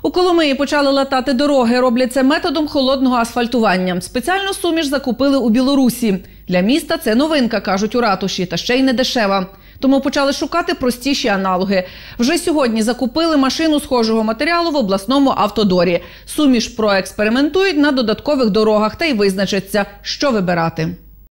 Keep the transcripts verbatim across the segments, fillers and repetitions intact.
У Коломиї почали латати дороги. Роблять це методом холодного асфальтування. Спеціальну суміш закупили у Білорусі. Для міста це новинка, кажуть у ратуші, та ще й не дешева. Тому почали шукати простіші аналоги. Вже сьогодні закупили машину схожого матеріалу в обласному автодорі. Суміш проекспериментують на додаткових дорогах та й визначаться, що вибирати.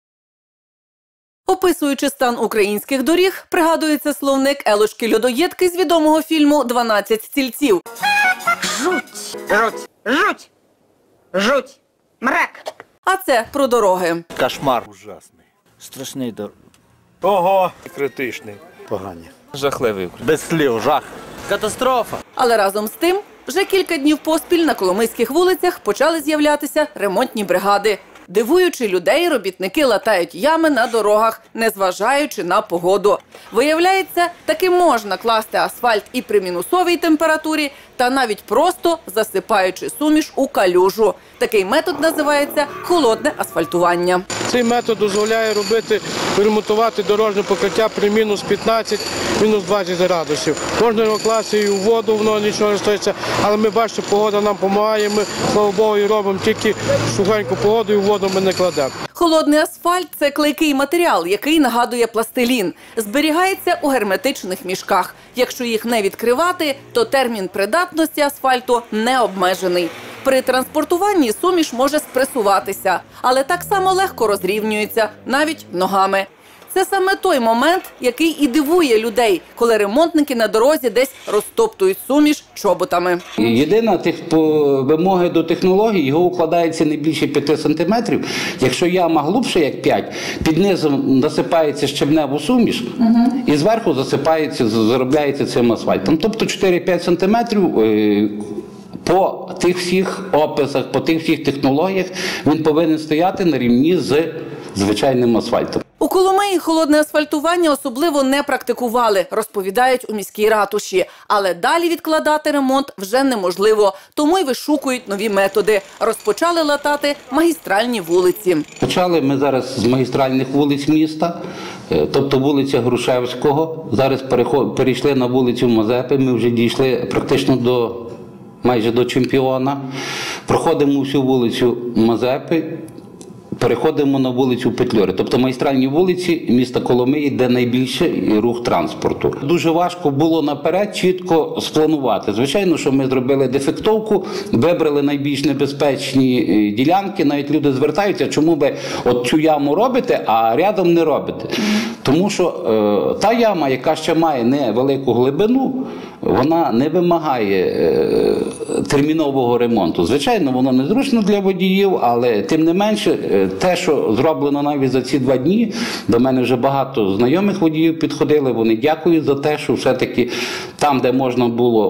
Описуючи стан українських доріг, пригадується словник Елошки-Людоєдки з відомого фільму «дванадцять стільців». Жуть, жуть, жуть, жуть, мрак. А це про дороги. Кошмар ужасний. Страшний дор... Ого! Критичний. Погані. Жахливий. Без слів, жах. Катастрофа. Але разом з тим, вже кілька днів поспіль на коломийських вулицях почали з'являтися ремонтні бригади. Дивуючи людей, робітники латають ями на дорогах, незважаючи на погоду. Виявляється, таки можна класти асфальт і при мінусовій температурі, та навіть просто засипаючи суміш у калюжу. Такий метод називається холодне асфальтування. Цей метод дозволяє робити, ремонтувати дорожнє покриття при мінус п'ятнадцять - мінус двадцять градусів. Можна його класти і у воду, воно нічого не стоїться, але ми бачите, погода нам допомагає, ми, слава Богу, і робимо тільки сухеньку погоду і в воду ми не кладемо. Холодний асфальт – це клейкий матеріал, який нагадує пластилін. Зберігається у герметичних мішках. Якщо їх не відкривати, то термін придатності асфальту не обмежений. При транспортуванні суміш може спресуватися, але так само легко розрівнюється, навіть ногами. Це саме той момент, який і дивує людей, коли ремонтники на дорозі десь розтоптують суміш чоботами. Єдина вимога до технології, його укладається не більше п'яти сантиметрів. Якщо яма глибше, як п'ять, під низом насипається щебневу суміш угу. і зверху засипається, заробляється цим асфальтом. Тобто чотири-п'ять сантиметрів по тих всіх описах, по тих всіх технологіях він повинен стояти на рівні з звичайним асфальтом. У Коломиї холодне асфальтування особливо не практикували, розповідають у міській ратуші. Але далі відкладати ремонт вже неможливо, тому й вишукують нові методи. Розпочали латати магістральні вулиці. Почали ми зараз з магістральних вулиць міста, тобто вулиця Грушевського. Зараз перейшли на вулицю Мазепи, ми вже дійшли практично до, майже до чемпіона. Проходимо всю вулицю Мазепи. Переходимо на вулицю Петлюри, тобто магістральні вулиці міста Коломиї, де найбільший рух транспорту. Дуже важко було наперед чітко спланувати. Звичайно, що ми зробили дефектовку, вибрали найбільш небезпечні ділянки, навіть люди звертаються, чому ви от цю яму робите, а рядом не робите. Тому що е, та яма, яка ще має невелику глибину, вона не вимагає е, термінового ремонту. Звичайно, воно незручно для водіїв, але тим не менше, те, що зроблено навіть за ці два дні, до мене вже багато знайомих водіїв підходили, вони дякують за те, що все-таки там, де можна було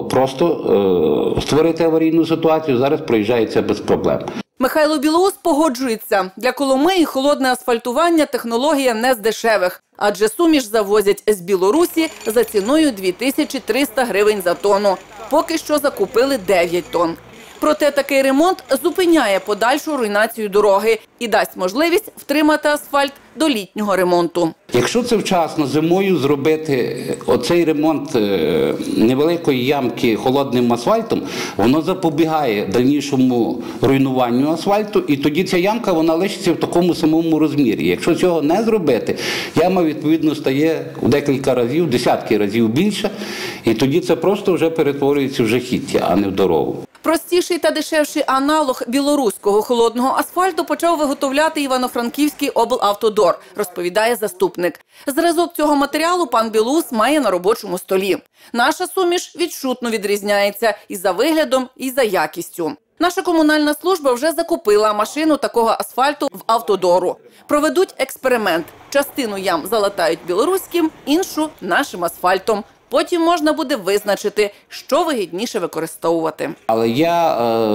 просто е, створити аварійну ситуацію, зараз проїжджається без проблем. Михайло Білоус погоджується. Для Коломиї холодне асфальтування – технологія не з дешевих. Адже суміш завозять з Білорусі за ціною дві тисячі триста гривень за тонну. Поки що закупили дев'ять тонн. Проте такий ремонт зупиняє подальшу руйнацію дороги і дасть можливість втримати асфальт до літнього ремонту. Якщо це вчасно зимою зробити оцей ремонт невеликої ямки холодним асфальтом, воно запобігає дальнішому руйнуванню асфальту, і тоді ця ямка вона лишиться в такому самому розмірі. Якщо цього не зробити, яма відповідно стає у декілька разів, десятки разів більше, і тоді це просто вже перетворюється в жахіття, а не в дорогу. Простіший та дешевший аналог білоруського холодного асфальту почав виготовляти Івано-Франківський облавтодор, розповідає заступник. Зразок цього матеріалу пан Білоус має на робочому столі. Наша суміш відчутно відрізняється і за виглядом, і за якістю. Наша комунальна служба вже закупила машину такого асфальту в автодору. Проведуть експеримент. Частину ям залатають білоруським, іншу – нашим асфальтом. Потім можна буде визначити, що вигідніше використовувати. Але я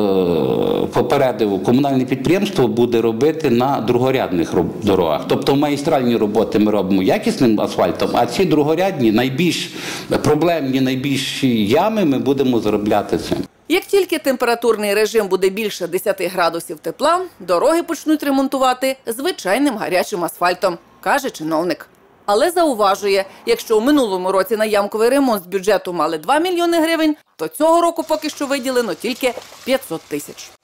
е, попередив, комунальне підприємство буде робити на другорядних дорогах. Тобто магістральні роботи ми робимо якісним асфальтом, а ці другорядні, найбільш проблемні, найбільші ями ми будемо заробляти цим. Як тільки температурний режим буде більше десяти градусів тепла, дороги почнуть ремонтувати звичайним гарячим асфальтом, каже чиновник. Але зауважує, якщо у минулому році на ямковий ремонт з бюджету мали два мільйони гривень, то цього року поки що виділено тільки п'ятсот тисяч.